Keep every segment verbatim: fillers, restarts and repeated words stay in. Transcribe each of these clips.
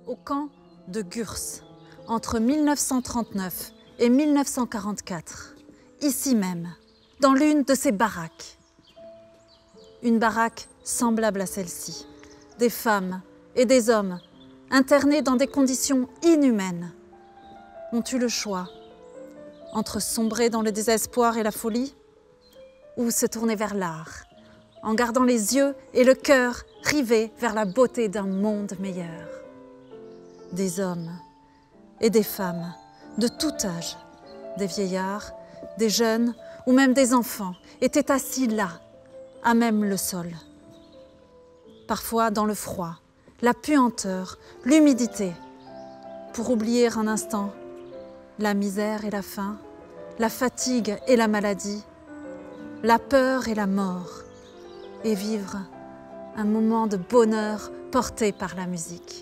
au camp de Gurs, entre mille neuf cent trente-neuf et mille neuf cent quarante-quatre, ici même, dans l'une de ces baraques. Une baraque semblable à celle-ci, des femmes et des hommes internés dans des conditions inhumaines ont eu le choix entre sombrer dans le désespoir et la folie ou se tourner vers l'art, en gardant les yeux et le cœur rivés vers la beauté d'un monde meilleur. Des hommes et des femmes de tout âge, des vieillards, des jeunes ou même des enfants étaient assis là, à même le sol. Parfois dans le froid, la puanteur, l'humidité, pour oublier un instant la misère et la faim, la fatigue et la maladie, la peur et la mort, et vivre un moment de bonheur porté par la musique.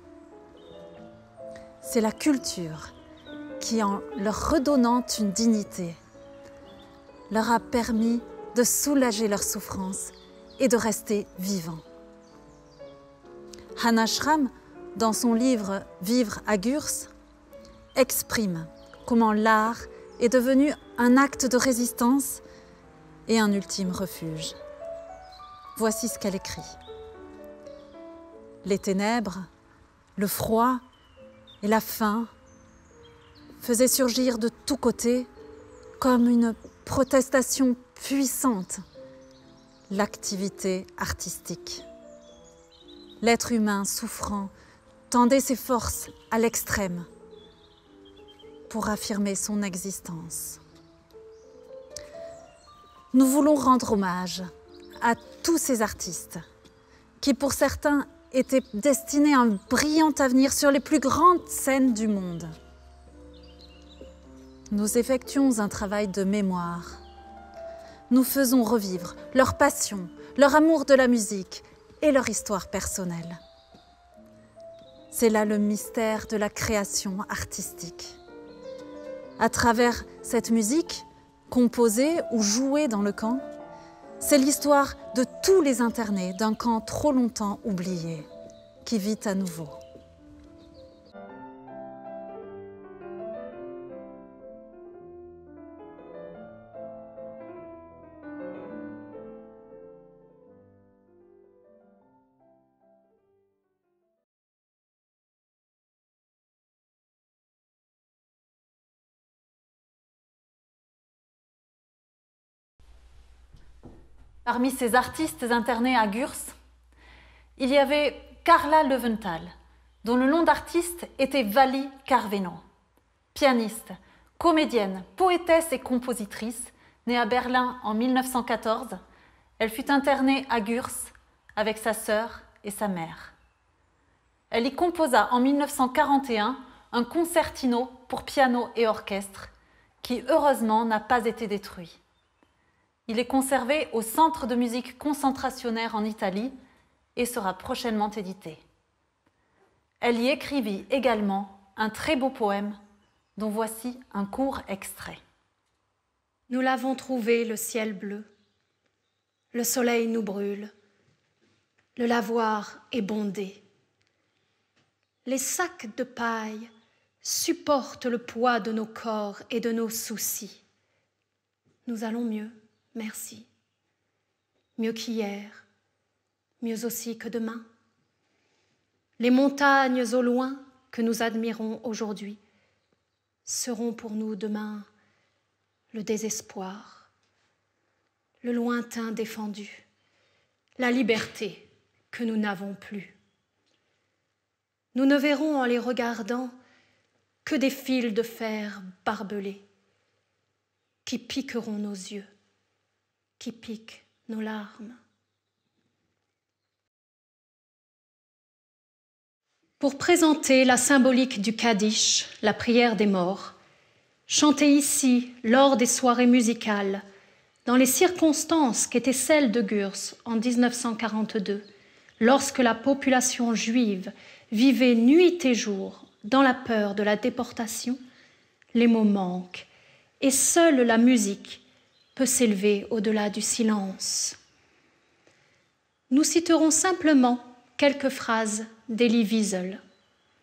C'est la culture qui, en leur redonnant une dignité, leur a permis de soulager leurs souffrances et de rester vivants. Hannah Schramm, dans son livre « Vivre à Gurs », exprime comment l'art est devenu un acte de résistance et un ultime refuge. Voici ce qu'elle écrit. Les ténèbres, le froid et la faim faisaient surgir de tous côtés, comme une protestation puissante, l'activité artistique. L'être humain souffrant tendait ses forces à l'extrême pour affirmer son existence. Nous voulons rendre hommage à tous ces artistes qui, pour certains, étaient destinés à un brillant avenir sur les plus grandes scènes du monde. Nous effectuons un travail de mémoire. Nous faisons revivre leur passion, leur amour de la musique et leur histoire personnelle. C'est là le mystère de la création artistique. À travers cette musique, composée ou jouée dans le camp, c'est l'histoire de tous les internés d'un camp trop longtemps oublié, qui vit à nouveau. Parmi ces artistes internés à Gurs, il y avait Carla Löwenthal, dont le nom d'artiste était Vali Carveno. Pianiste, comédienne, poétesse et compositrice, née à Berlin en mille neuf cent quatorze, elle fut internée à Gurs avec sa sœur et sa mère. Elle y composa en mille neuf cent quarante et un un concertino pour piano et orchestre qui, heureusement, n'a pas été détruit. Il est conservé au Centre de musique concentrationnaire en Italie et sera prochainement édité. Elle y écrivit également un très beau poème dont voici un court extrait. Nous l'avons trouvé, le ciel bleu. Le soleil nous brûle. Le lavoir est bondé. Les sacs de paille supportent le poids de nos corps et de nos soucis. Nous allons mieux. Merci. Mieux qu'hier, mieux aussi que demain. Les montagnes au loin que nous admirons aujourd'hui seront pour nous demain le désespoir, le lointain défendu, la liberté que nous n'avons plus. Nous ne verrons en les regardant que des fils de fer barbelés qui piqueront nos yeux, qui piquent nos larmes. Pour présenter la symbolique du Kaddish, la prière des morts, chantée ici lors des soirées musicales, dans les circonstances qu'étaient celles de Gurs en mille neuf cent quarante-deux, lorsque la population juive vivait nuit et jour dans la peur de la déportation, les mots manquent et seule la musique peut s'élever au-delà du silence. Nous citerons simplement quelques phrases d'Elie Wiesel.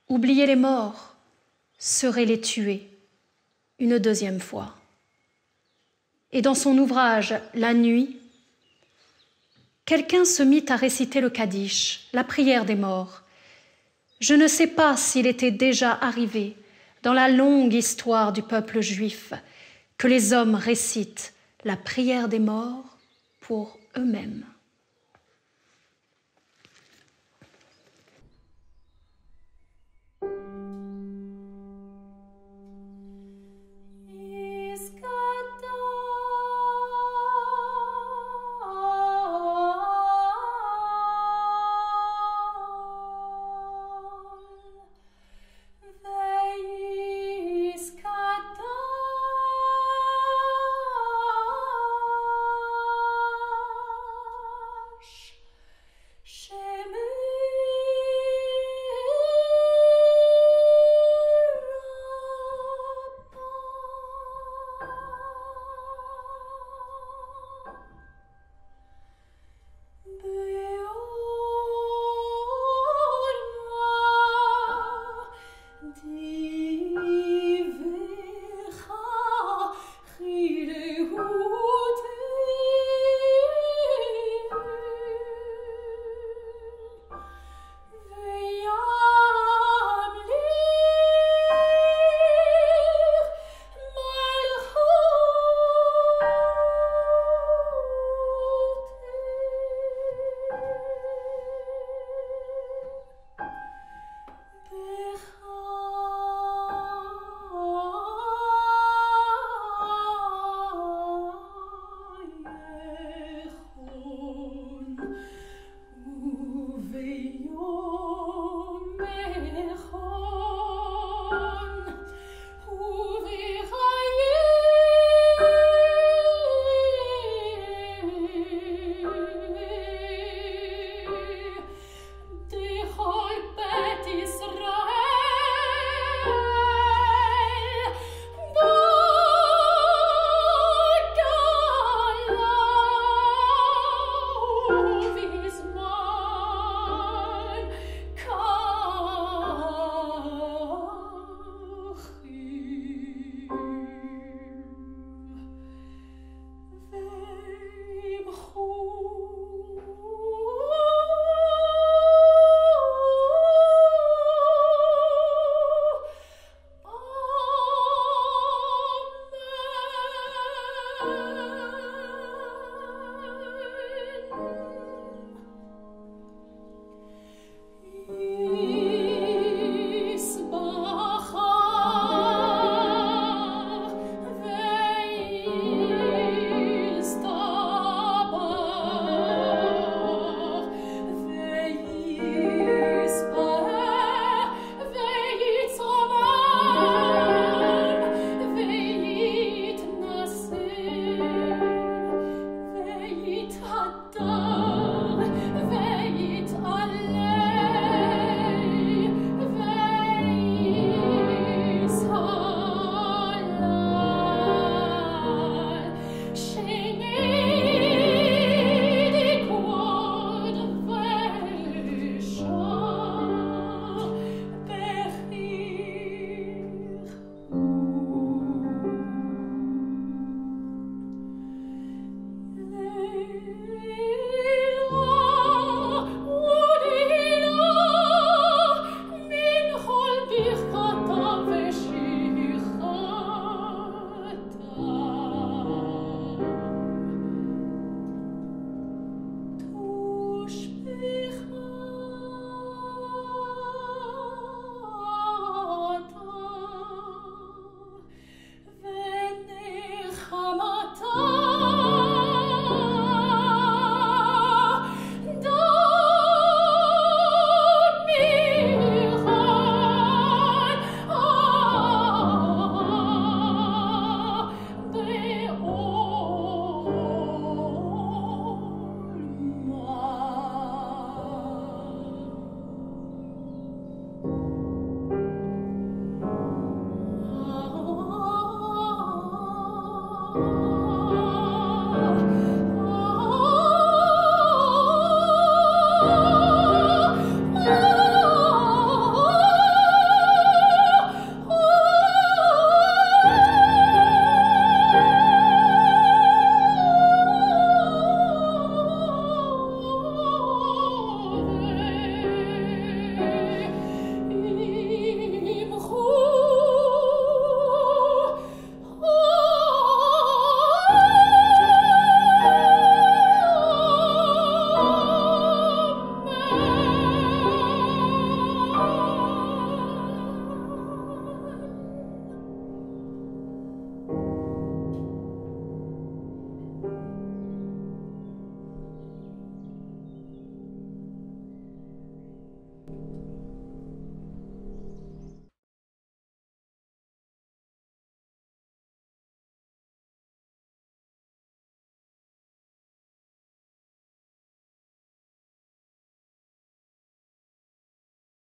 oublier les morts serait les tuer une deuxième fois. Et dans son ouvrage « La nuit », quelqu'un se mit à réciter le Kaddish, la prière des morts. Je ne sais pas s'il était déjà arrivé dans la longue histoire du peuple juif que les hommes récitent la prière des morts pour eux-mêmes.